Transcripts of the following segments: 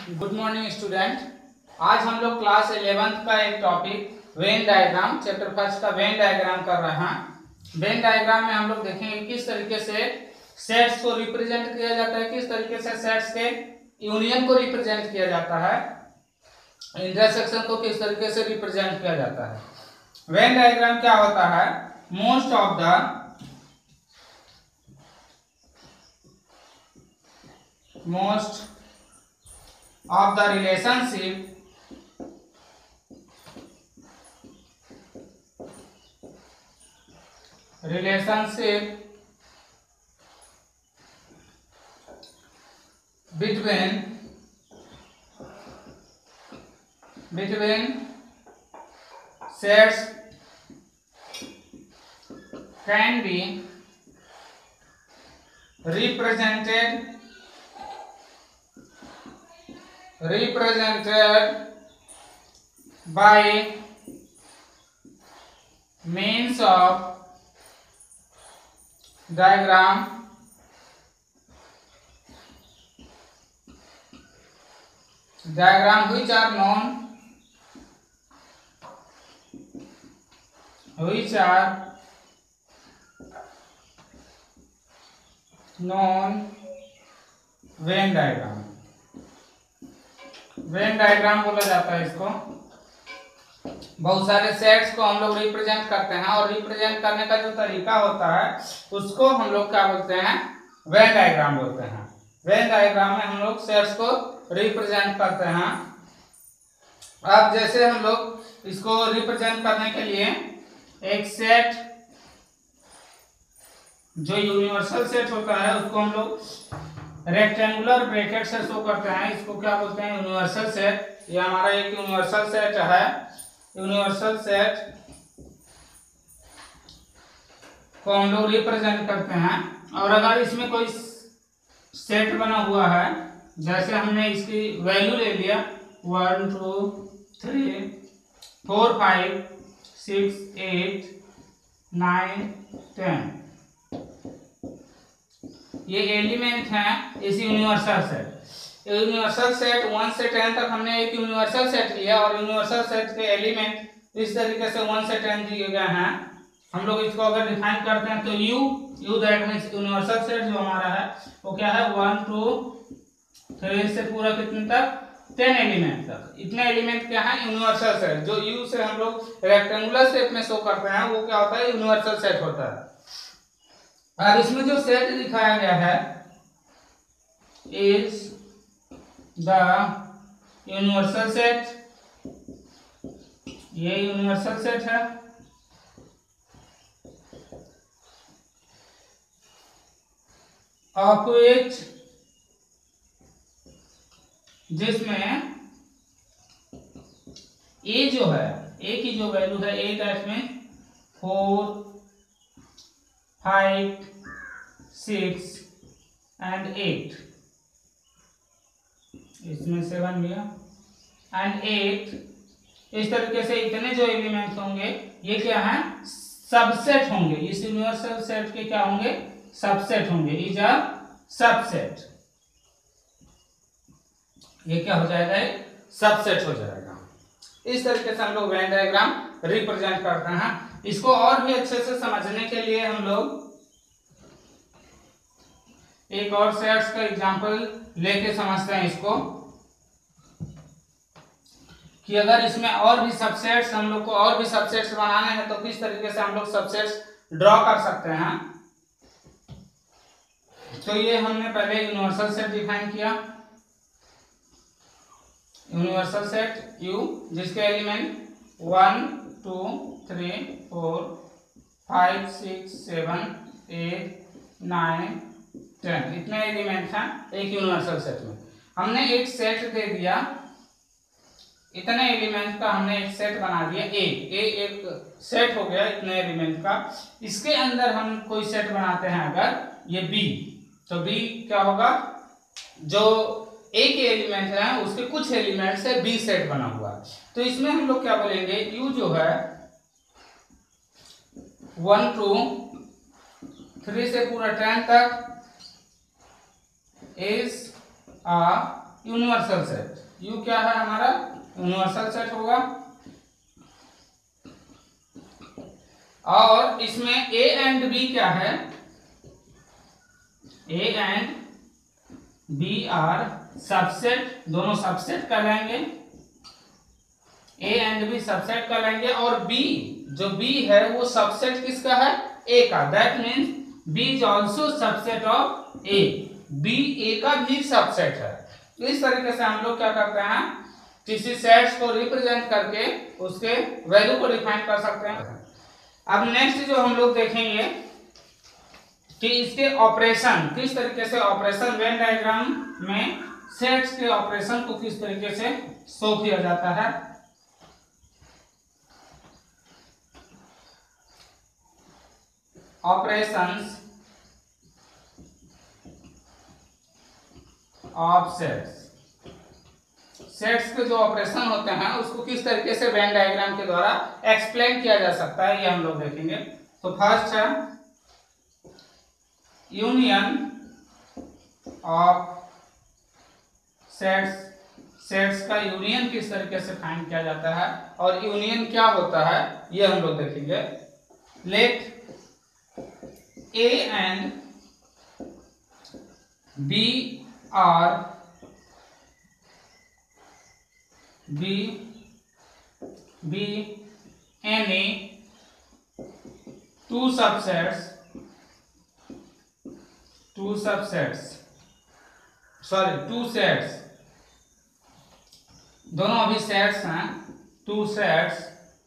Good morning student. आज हम लोग क्लास 11th का एक topic Venn diagram chapter first का वेन डायग्राम कर रहे हैं। वेन डायग्राम में हम लोग देखेंगे किस तरीके से सेट्स को रिप्रेजेंट किया जाता है, किस तरीके से सेट्स के यूनियन को रिप्रेजेंट किया जाता है, इंटरसेक्शन को किस तरीके से रिप्रेजेंट किया जाता है। वेन डायग्राम क्या होता है? Most of the relationship between sets can be represented by means of diagram which are known Venn diagram. Venn diagram बोला जाता है इसको। बहुत सारे सेट्स को हम लोग रिप्रेजेंट करते हैं और रिप्रेजेंट करने का जो तरीका होता है उसको हम लोग क्या बोलते हैं? वेन डायग्राम बोलते हैं। वेन डायग्राम में हम लोग सेट्स को रिप्रेजेंट करते हैं। अब जैसे हम लोग इसको रिप्रेजेंट करने के लिए एक सेट जो यूनिवर्सल सेट होता है उसको हम लोग रेक्टेंगुलर ब्रैकेट से शो करते हैं। इसको क्या बोलते हैं? Universal set. ये हमारा एक यूनिवर्सल सेट है। यूनिवर्सल सेट को हम लोग रिप्रेजेंट करते हैं। और अगर इसमें कोई सेट बना हुआ है, जैसे हमने इसकी वैल्यू ले लिया 1 2 3 4 5 6 8 9 10, ये एलिमेंट हैं इस यूनिवर्सल सेट। यूनिवर्सल सेट 1 से 10 तक हमने एक यूनिवर्सल सेट लिया और यूनिवर्सल सेट के एलिमेंट इस तरीके से 1 से 10 दिए गए हैं। हम लोग इसको अगर डिफाइन करते हैं तो U that means universal set जो हमारा है वो क्या है? 1 2 3 से पूरा कितने तक? 10 एलिमेंट तक। इतने एलिमेंट क्या है? Universal set. जो यू से हम लोग रेक्टेंगुलर शेप में शो करते हैं वो क्या होता है? यूनिवर्सल सेट होता है। अब इसमें जो सेट दिखाया गया है इज द यूनिवर्सल सेट। ये यूनिवर्सल सेट है। ऑफ विच जिसमें ए जो है, ए की जो वैल्यू है, ए दैट में 4 5 6 एंड 8, इसमें 7 भी है एंड 8, इस तरीके से इतने जो एलिमेंट्स होंगे ये क्या है? सबसेट होंगे। इस यूनिवर्सल सेट के क्या होंगे? सबसेट होंगे। Is a subset. ये क्या हो जाएगा? सबसेट हो जाएगा। इस तरीके से हम लोग वेन डायग्राम रिप्रेजेंट करते हैं। इसको और भी अच्छे से समझने के लिए हम लोग एक और सेट्स का एग्जांपल लेके समझते हैं इसको, कि अगर इसमें और भी सबसेट्स हम लोग को और भी सबसेट्स बनाने हैं तो किस तरीके से हम लोग सबसेट्स ड्रॉ कर सकते हैं। तो ये हमने पहले यूनिवर्सल सेट डिफाइन किया। यूनिवर्सल सेट यू जिसके एलिमेंट 1 2 3 4 5 6 7 8 9 10, इतने एलिमेंट हैं एक यूनिवर्सल सेट में। हमने एक सेट दे दिया, इतने एलिमेंट का हमने एक सेट बना दिया। एक सेट हो गया इतने एलिमेंट का। इसके अंदर हम कोई सेट बनाते हैं अगर ये बी, तो बी क्या होगा? जो ए के एलिमेंट हैं उसके कुछ एलिमेंट से बी सेट बना हुआ है। तो इसमें हम लोग क्या बोलेंगे? यू जो है 1 2 3 से पूरा 10 तक is a universal set. U क्या है हमारा यूनिवर्सल सेट होगा। और इसमें ए एंड बी क्या है, A and B are subset, दोनों सबसेट कहलाएंगे, ए एंड बी सबसेट कहलाएंगे। और बी जो बी है वो सबसेट किसका है, ए का। That means B is also subset of A, B A का भी सबसेट है। इस तरीके से हम लोग क्या करते हैं, किसी सेट्स को रिप्रेजेंट करके उसके वैल्यू को डिफाइन कर सकते हैं। अब नेक्स्ट जो हम लोग देखेंगे कि इसके ऑपरेशन किस तरीके से, ऑपरेशन वेन डायग्राम में सेट्स के ऑपरेशन को किस तरीके से शो किया जाता है। ऑपरेशंस ऑफ सेट्स, सेट्स के जो ऑपरेशन होते हैं उसको किस तरीके से वेन डायग्राम के द्वारा एक्सप्लेन किया जा सकता है, ये हम लोग देखेंगे। तो फर्स्ट है यूनियन ऑफ सेट्स, सेट्स का यूनियन किस तरीके से फाइंड किया जाता है और यूनियन क्या होता है ये हम लोग देखेंगे। Let A and B are be any two subsets, two sets, दोनों अभी सेट्स हैं, two sets,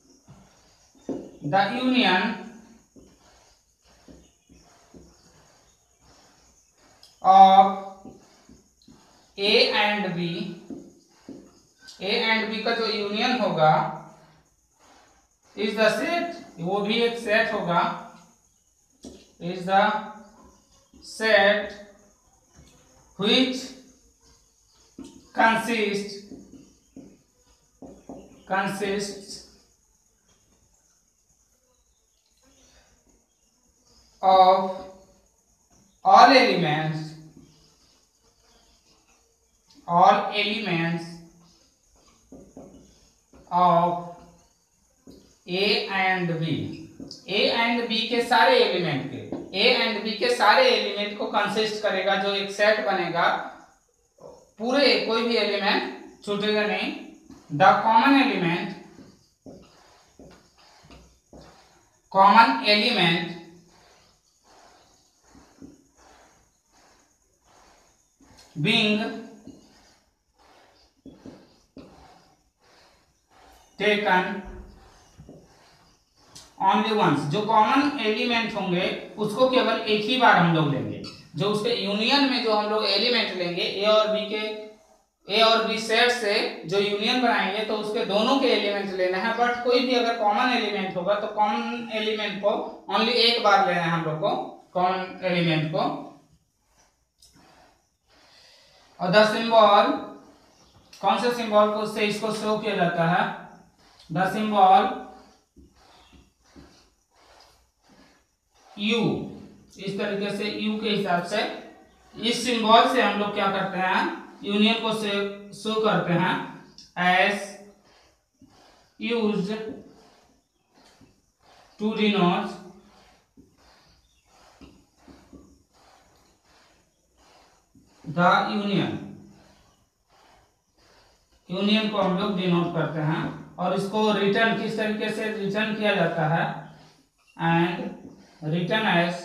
the union of A and B, A and B का जो यूनियन होगा इज द सेट, वो भी एक सेट होगा, is the set which consists of all elements of A and B, A and B के सारे element के, A and B के सारे एलिमेंट को कंसिस्ट करेगा, जो एक सेट बनेगा, पूरे कोई भी एलिमेंट छूटेगा नहीं। The common element being taken only once, जो कॉमन एलिमेंट होंगे उसको केवल एक ही बार हम लोग लेंगे। जो उसके यूनियन में जो हम लोग एलिमेंट लेंगे ए और बी सेट से जो यूनियन बनाएंगे तो उसके दोनों के एलिमेंट लेना है। बट कोई भी अगर कॉमन एलिमेंट होगा तो कॉमन एलिमेंट को ओनली एक बार लेना है हम लोग को, कॉमन एलिमेंट को। और द सिंबल, कौन से सिंबल को से इसको शो किया जाता है, द सिंबल यू, इस तरीके से यू के हिसाब से इस सिंबल से हम लोग क्या करते हैं, यूनियन को शो करते हैं as used to denote the union, union को हम लोग डिनोट करते हैं। और इसको रिटर्न किस तरीके से रिटर्न किया जाता है, and written as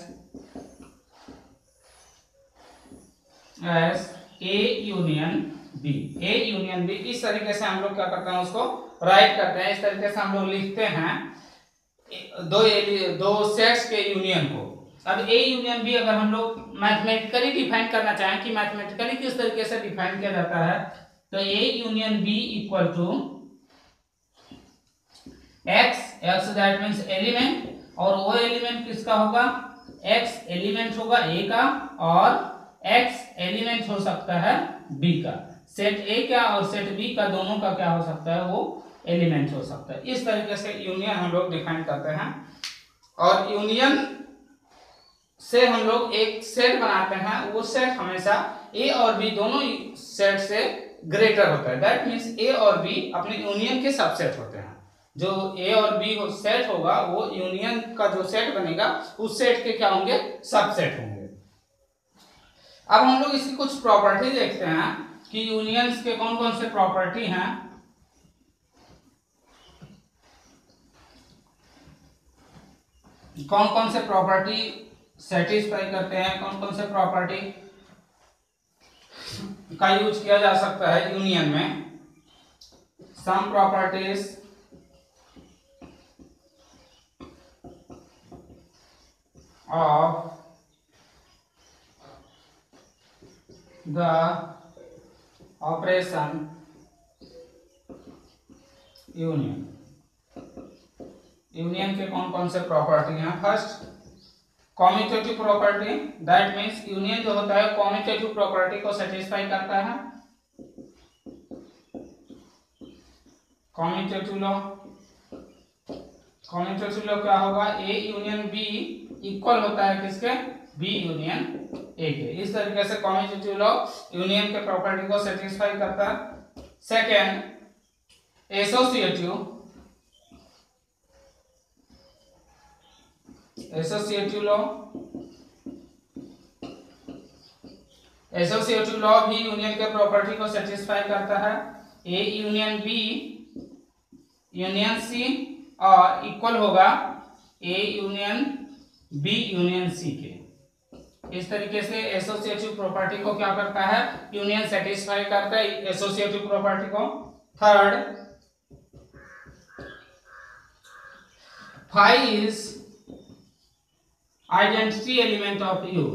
A union B, A union B, इस तरीके से हम लोग क्या करते हैं उसको राइट करते हैं। इस तरीके से हम लोग लिखते हैं दो सेट्स के यूनियन को। अब ए यूनियन बी अगर हम लोग मैथमेटिकली डिफाइन करना चाहें कि मैथमेटिकली किस तरीके से डिफाइन किया जाता है, तो A union B equal to x that means element, और वो एलिमेंट किसका होगा, एक्स एलिमेंट होगा ए का और एक्स एलिमेंट हो सकता है बी का। सेट ए का और सेट बी का दोनों का क्या हो सकता है, वो एलिमेंट हो सकता है। इस तरीके से यूनियन हम लोग डिफाइन करते हैं। और यूनियन से हम लोग एक सेट बनाते हैं, वो सेट हमेशा ए और बी दोनों सेट से ग्रेटर होता है। दैट मीन्स ए और बी अपने यूनियन के सबसेट होते हैं। जो ए और बी सेट होगा वो यूनियन का जो सेट बनेगा उस सेट के क्या होंगे, सबसेट होंगे। अब हम लोग इसकी कुछ प्रॉपर्टी देखते हैं कि यूनियंस के कौन कौन से प्रॉपर्टी हैं। कौन कौन से प्रॉपर्टी सेटिस्फाई करते हैं, कौन कौन से प्रॉपर्टी का यूज किया जा सकता है यूनियन में। Some properties of the operation union. Union के कौन कौन से प्रॉपर्टी हैं। First commutative property, that means union जो होता है कॉम्यूटेटिव प्रॉपर्टी को सेटिस्फाई करता है। कॉम्यूटेटिव लॉ, कॉम्यूटेटिव लॉ क्या होगा, ए यूनियन बी इक्वल होता है किसके, बी यूनियन ए के। इस तरीके से कॉम्यूटेटिव लॉ यूनियन के प्रॉपर्टी को सेटिस्फाई करता है। Second associative, associative law, associative law भी यूनियन के प्रॉपर्टी को सेटिस्फाई करता है। A union B union C और इक्वल होगा A union B union C के। इस तरीके से एसोसिएटिव प्रॉपर्टी को क्या करता है, यूनियन सेटिस्फाई करता है एसोसिएटिव प्रॉपर्टी को। Third phi is identity element of U.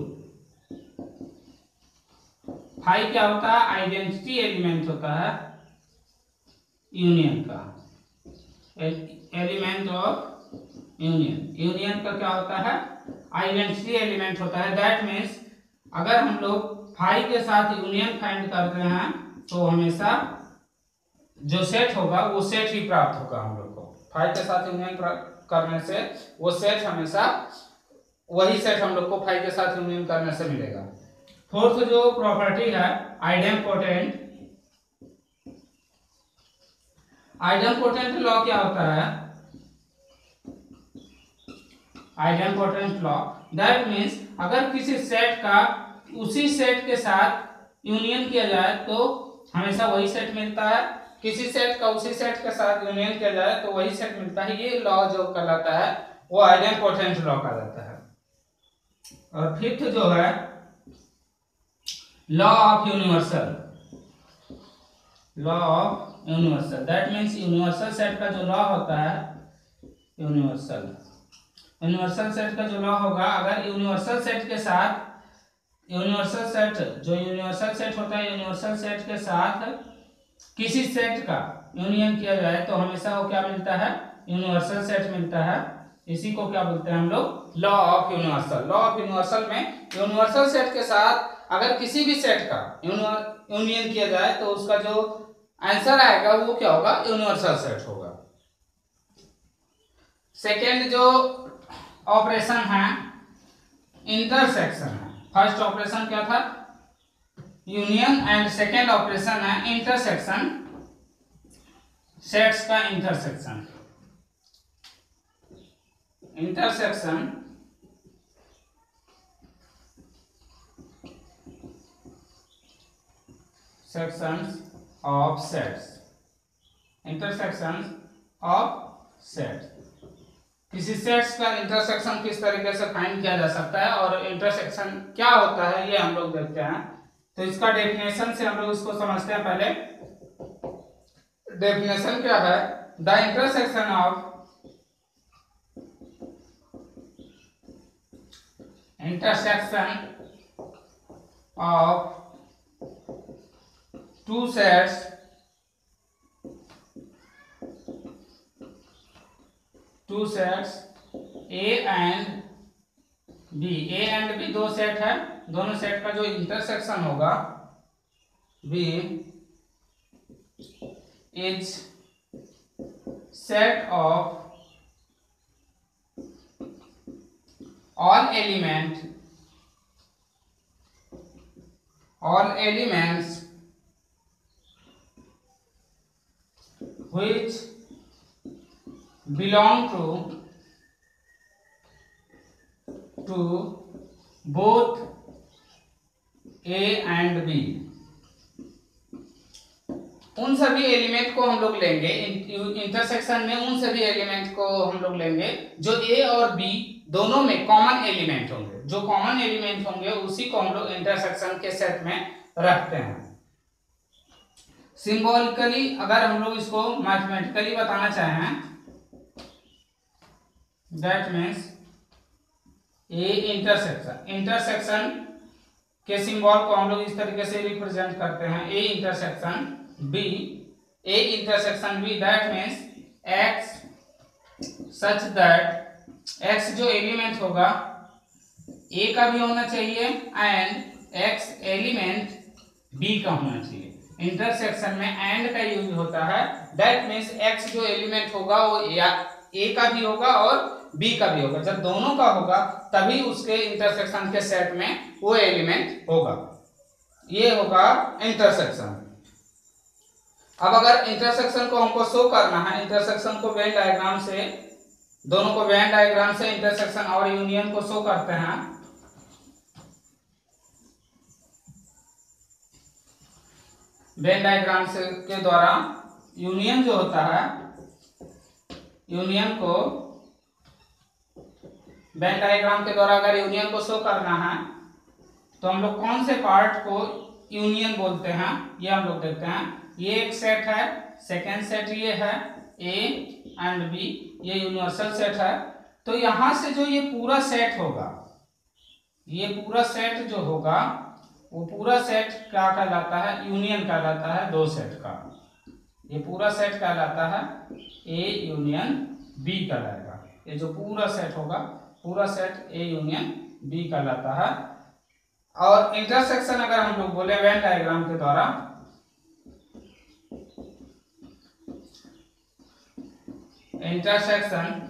Phi क्या होता है, आइडेंटिटी एलिमेंट होता है यूनियन का, एलिमेंट ऑफ यूनियन। यूनियन का क्या होता है, आइडेंटिटी एलिमेंट होता है। दैट मीन्स अगर हम लोग फाई के साथ यूनियन फाइंड करते हैं तो हमेशा जो सेट होगा वो सेट ही प्राप्त होगा हम लोग को। फाई के साथ यूनियन करने से वो सेट हमेशा वही सेट हम लोग को फाई के साथ यूनियन करने से मिलेगा। फोर्थ जो प्रॉपर्टी है आइडेम्पोटेंट, आइडेम्पोटेंट लॉ क्या होता है, आइडेम्पोटेंट लॉ दैट मीन्स अगर किसी सेट का उसी सेट के साथ यूनियन किया जाए तो हमेशा वही सेट मिलता है, किसी सेट का उसी सेट के साथ यूनियन किया जाए तो वही सेट मिलता है। ये लॉ जो कहलाता है वो आइडेम्पोटेंट लॉ कहलाता है। और फिफ्थ जो है law of universal, law of universal that means universal set का जो लॉ होता है, यूनिवर्सल सेट का जो लॉ होगा, अगर यूनिवर्सल सेट के साथ यूनिवर्सल सेट जो यूनिवर्सल सेट होता है यूनिवर्सल सेट के साथ किसी सेट का यूनियन किया जाए तो हमेशा वो क्या मिलता है, यूनिवर्सल सेट मिलता है। इसी को क्या बोलते हैं हम लोग, law of universal. Law of universal में यूनिवर्सल सेट के साथ अगर किसी भी सेट का यूनियन किया जाए तो उसका जो आंसर आएगा वो क्या होगा, यूनिवर्सल सेट होगा। सेकेंड जो ऑपरेशन है इंटरसेक्शन है। फर्स्ट ऑपरेशन क्या था, यूनियन, एंड सेकेंड ऑपरेशन है इंटरसेक्शन, सेट्स का intersection. Intersection sections of sets, intersections of sets। किसी सेट्स का इंटरसेक्शन किस तरीके से फाइंड किया जा सकता है और इंटरसेक्शन क्या होता है ये हम लोग देखते हैं। तो इसका डेफिनेशन से हम लोग इसको समझते हैं। पहले डेफिनेशन क्या है, the intersection of two sets A and B, A and B दो सेट है, दोनों सेट का जो इंटरसेक्शन होगा B is set of all elements which belong to both A and B। उन सभी एलिमेंट को हम लोग लेंगे इंटरसेक्शन में, उन सभी एलिमेंट को हम लोग लेंगे जो ए और बी दोनों में कॉमन एलिमेंट होंगे। जो कॉमन एलिमेंट होंगे उसी को हम लोग इंटरसेक्शन के सेट में रखते हैं। सिंबॉलिकली अगर हम लोग इसको मैथमेटिकली बताना चाहें, दैट मीन्स ए इंटरसेक्शन के सिंबल को हम लोग इस तरीके से रिप्रेजेंट करते हैं, A intersection B, A intersection B, that means x such that x जो एलिमेंट होगा ए का भी होना चाहिए एंड एक्स एलिमेंट बी का होना चाहिए। इंटरसेक्शन में एंड का यूज होता है, दैट मीन्स एक्स जो एलिमेंट होगा वो या ए का भी होगा और बी का भी होगा। जब दोनों का होगा तभी उसके इंटरसेक्शन के सेट में वो एलिमेंट होगा। ये होगा इंटरसेक्शन। अब अगर इंटरसेक्शन को हमको शो करना है, इंटरसेक्शन को वेन डायग्राम से, दोनों को वेन डायग्राम से इंटरसेक्शन और यूनियन को शो करते हैं। वेन डायग्राम से के द्वारा यूनियन जो होता है, यूनियन को वेन डायग्राम के द्वारा अगर यूनियन को शो करना है तो हम लोग कौन से पार्ट को यूनियन बोलते हैं ये हम लोग देखते हैं। ये एक सेट है, सेकेंड सेट ये है ए एंड बी, ये यूनिवर्सल सेट है। तो यहां से जो ये पूरा सेट होगा, ये पूरा सेट जो होगा वो पूरा सेट क्या कहलाता है, यूनियन कहलाता है दो सेट का। ये पूरा सेट कहलाता है ए यूनियन बी कहलाएगा। ये जो पूरा सेट होगा, पूरा सेट ए यूनियन बी कहलाता है। और इंटरसेक्शन अगर हम लोग बोले वेन डायग्राम के द्वारा, इंटरसेक्शन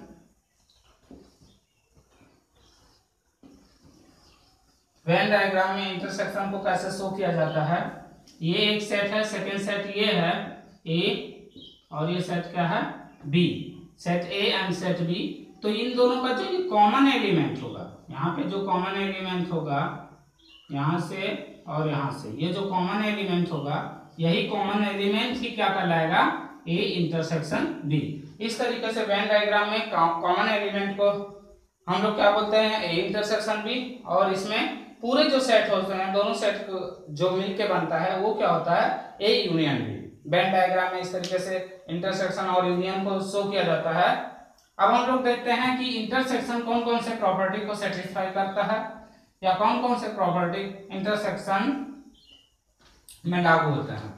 वेन डायग्राम में इंटरसेक्शन को कैसे शो किया जाता है। ये एक सेट है, सेकेंड सेट ये है ए और ये सेट क्या है B, set A and set B. तो इन दोनों का जो कॉमन एलिमेंट होगा, यहाँ पे जो कॉमन एलिमेंट होगा यहाँ से और यहाँ से, ये जो कॉमन एलिमेंट होगा यही कॉमन एलिमेंट ही क्या कहलाएगा, ए इंटरसेक्शन बी। इस तरीके से वेन डायग्राम में कॉमन एलिमेंट को हम लोग क्या बोलते हैं, ए इंटरसेक्शन बी। और इसमें पूरे जो सेट होते हैं, दोनों सेट जो मिलके बनता है वो क्या होता है, A union B. Venn diagram में इस तरीके से इंटरसेक्शन और यूनियन को शो किया जाता है। अब हम लोग देखते हैं कि इंटरसेक्शन कौन कौन से प्रॉपर्टी को सेटिस्फाई करता है या कौन कौन से प्रॉपर्टी इंटरसेक्शन में लागू होते हैं।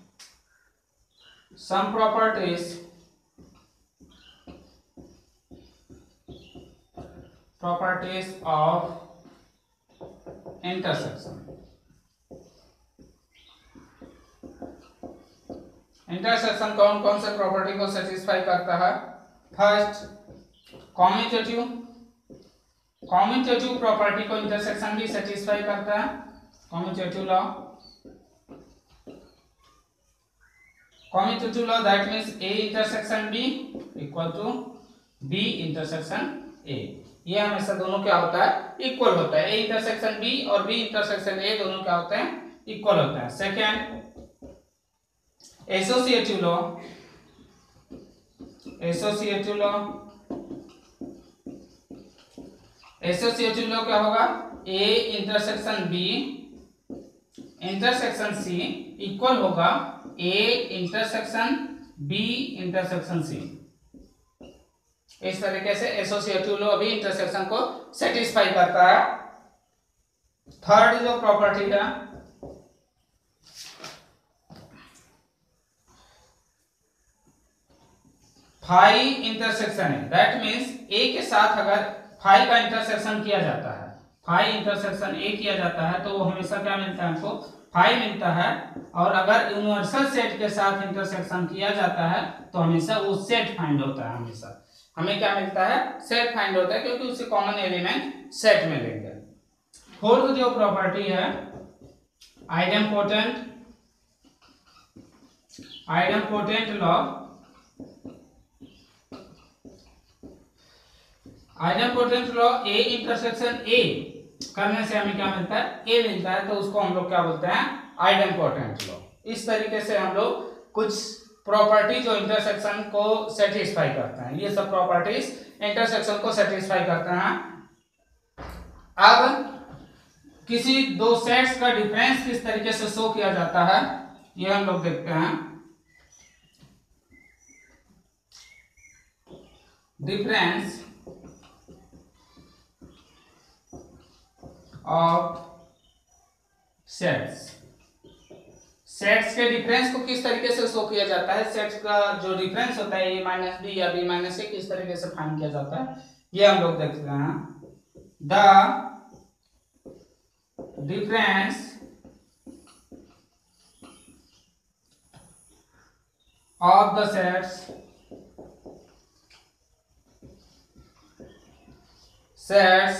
Some properties of intersection. Intersection कौन कौन से प्रॉपर्टी को सेटिस्फाई करता है। फर्स्ट, कॉम्यूटेटिव प्रॉपर्टी को इंटरसेक्शन भी सेटिस्फाई करता है। Commutative law that means A intersection B equal to B intersection A. ये हमेशा दोनों क्या होता है, इक्वल होता है। ए इंटरसेक्शन बी और बी इंटरसेक्शन ए दोनों क्या होते हैं, इक्वल होते हैं। सेकेंड, एसोसिएटिव लॉ क्या होगा, A intersection B intersection C equal होगा A intersection B intersection C. इस तरीके से एसोसिएटिव लॉ भी इंटरसेक्शन को सेटिस्फाई करता है। थर्ड जो प्रॉपर्टी है, फाई इंटरसेक्शन है, दैट मीन्स ए के साथ अगर फाई का इंटरसेक्शन किया जाता है, फाई इंटरसेक्शन ए किया जाता है तो वो हमेशा क्या मिलता है, हमको फाई मिलता है। और अगर यूनिवर्सल सेट के साथ इंटरसेक्शन किया जाता है तो हमेशा वो सेट फाइंड होता है। हमेशा हमें क्या मिलता है, सेट फाइंड होता है, क्योंकि उससे कॉमन एलिमेंट सेट में लेंगे। फोर्थ जो प्रॉपर्टी है, idempotent law idempotent law A intersection A करने से हमें क्या मिलता है, ए मिलता है, तो उसको हम लोग क्या बोलते हैं, आइडेम्पोटेंट लॉ। इस तरीके से हम लोग कुछ प्रॉपर्टी जो इंटरसेक्शन को सेटिस्फाई करते हैं, ये सब प्रॉपर्टीज इंटरसेक्शन को सेटिस्फाई करते हैं। अब किसी दो सेट्स का डिफरेंस किस तरीके से शो किया जाता है, ये हम लोग देखते हैं। डिफरेंस ऑफ सेट्स, सेट्स के डिफरेंस को किस तरीके से शो किया जाता है, सेट्स का जो डिफरेंस होता है a माइनस बी या b माइनस ए, किस तरीके से फाइंड किया जाता है, ये हम लोग देखते हैं। The difference of the sets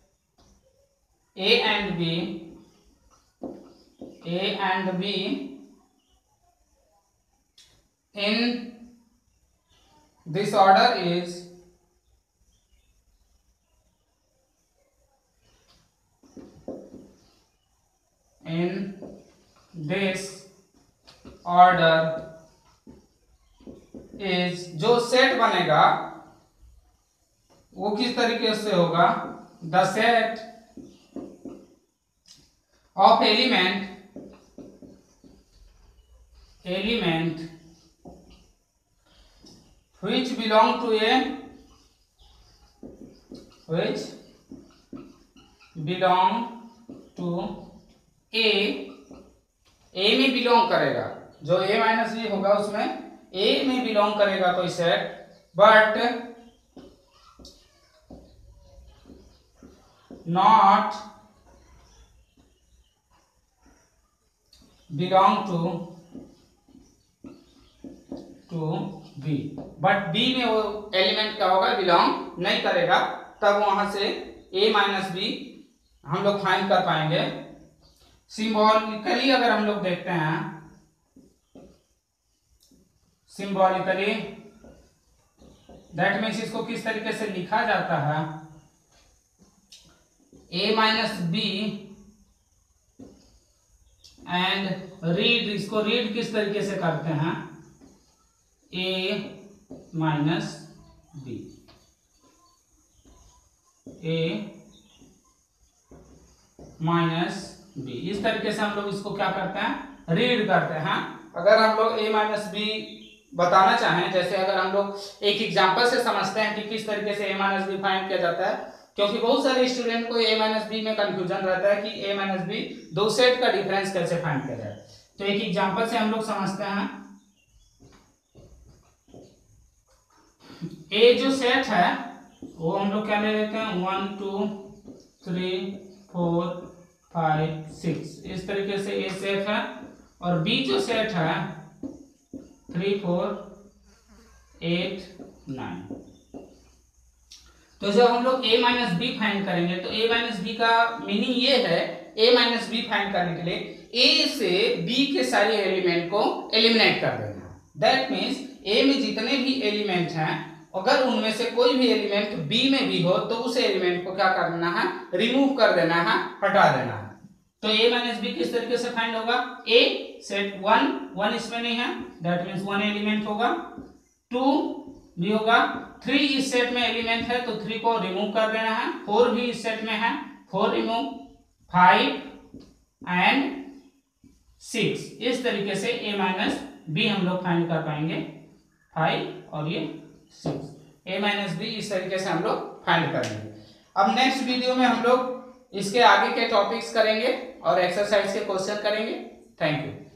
A and B in this order is जो सेट बनेगा वो किस तरीके से होगा, the set of element which belong to A में बिलोंग करेगा, जो A माइनस बी होगा उसमें A में बिलोंग करेगा कोई set, but not belong to B, but B में वो एलिमेंट क्या होगा, बिलोंग नहीं करेगा, तब वहां से A माइनस बी हम लोग फाइंड कर पाएंगे। सिंबॉलिकली अगर हम लोग देखते हैं, सिंबॉलिकली दैट मीन्स इसको किस तरीके से लिखा जाता है, A minus B and read, इसको रीड किस तरीके से करते हैं, A minus B, A minus B, इस तरीके से हम लोग इसको क्या करते हैं, रीड करते हैं। अगर हम लोग A माइनस बी बताना चाहें, जैसे अगर हम लोग एक एग्जांपल से समझते हैं कि किस तरीके से A माइनस बी फाइंड किया जाता है, क्योंकि बहुत सारे स्टूडेंट को A माइनस बी में कंफ्यूजन रहता है कि A माइनस बी दो सेट का डिफरेंस कैसे फाइंड किया जाए। तो एक एग्जांपल से हम लोग समझते हैं। A जो सेट है वो हम लोग क्या ले लेते हैं, 1 2 3 4 5 6, इस तरीके से A सेट है, और B जो सेट है 3 4 8 9। तो जब हम लोग A माइनस बी फाइंड करेंगे तो A माइनस बी का मीनिंग ये है, A माइनस बी फाइंड करने के लिए A से B के सारे एलिमेंट को एलिमिनेट कर देना। दैट मीन्स A में जितने भी एलिमेंट हैं, अगर उनमें से कोई भी एलिमेंट B में भी हो तो उस एलिमेंट को क्या कर देना है, रिमूव कर देना है, हटा देना है। तो A माइनस बी किस तरीके से फाइंड होगा, A सेट 1 इसमें नहीं है, दैट मीन्स 1 एलिमेंट होगा, 2 भी होगा, 3 इस सेट में एलिमेंट है तो 3 को रिमूव कर देना है, 4 भी इस सेट में है, 4 रिमूव, 5 एंड 6, इस तरीके से A माइनस बी हम लोग फाइंड कर पाएंगे, 5 और ये 6, A माइनस बी इस तरीके से हम लोग फाइंड करेंगे। अब नेक्स्ट वीडियो में हम लोग इसके आगे के टॉपिक्स करेंगे और एक्सरसाइज के क्वेश्चन करेंगे। Thank you.